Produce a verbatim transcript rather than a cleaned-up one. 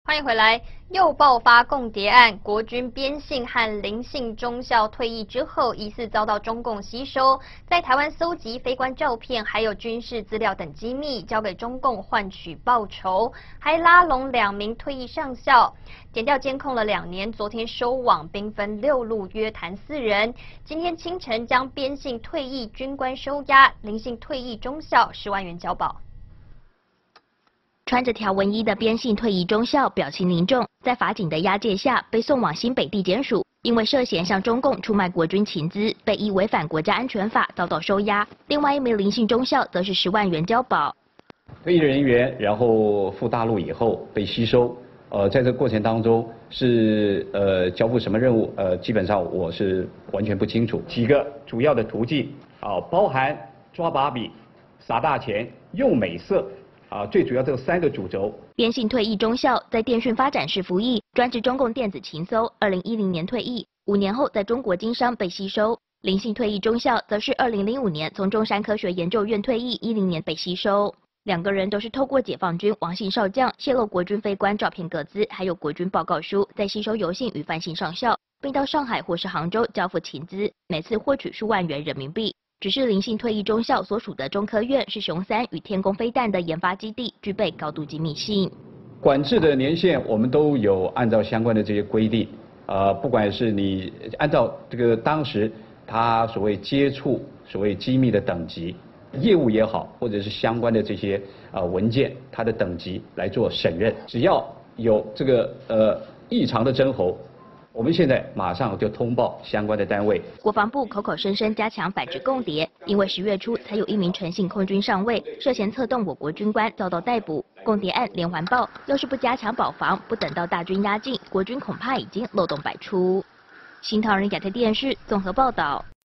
欢迎回来。又爆发共谍案，国军边信和林姓中校退役之后，疑似遭到中共吸收，在台湾搜集飞官照片，还有军事资料等机密，交给中共换取报酬，还拉拢两名退役上校。检调监控了两年，昨天收网，兵分六路约谈四人。今天清晨将边信退役军官收押，林姓退役中校十万元交保。 穿着条纹衣的边信退役中校表情凝重，在法警的押解下被送往新北地检署，因为涉嫌向中共出卖国军情资，被依违反国家安全法遭到收押。另外一名林姓中校则是十万元交保。 退役人员然后赴大陆以后被吸收，呃，在这个过程当中是呃交付什么任务？呃，基本上我是完全不清楚。几个主要的途径啊，包含抓把柄、撒大钱、用美色。 啊，最主要这三个主轴。 边信退役中校在电讯发展室服役，专职中共电子情搜。二零一零年退役，五年后在中国经商被吸收。林姓退役中校则是二零零五年从中山科学研究院退役，一零年被吸收。两个人都是透过解放军王姓少将泄露国军飞官照片个资，还有国军报告书，再吸收游姓与范姓上校，并到上海或是杭州交付情资，每次获取数万元人民币。 只是林姓退役中校所属的中科院是雄三与天宫飞弹的研发基地，具备高度机密性。 管制的年限我们都有按照相关的这些规定，呃，不管是你按照这个当时他所谓接触所谓机密的等级，业务也好，或者是相关的这些呃文件，它的等级来做审认，只要有这个呃异常的征候。 我们现在马上就通报相关的单位。 国防部口口声声加强反制共谍，因为十月初才有一名陈姓空军上尉涉嫌策动我国军官遭到逮捕，共谍案连环爆。要是不加强保防，不等到大军压境，国军恐怕已经漏洞百出。新唐人亚太电视综合报道。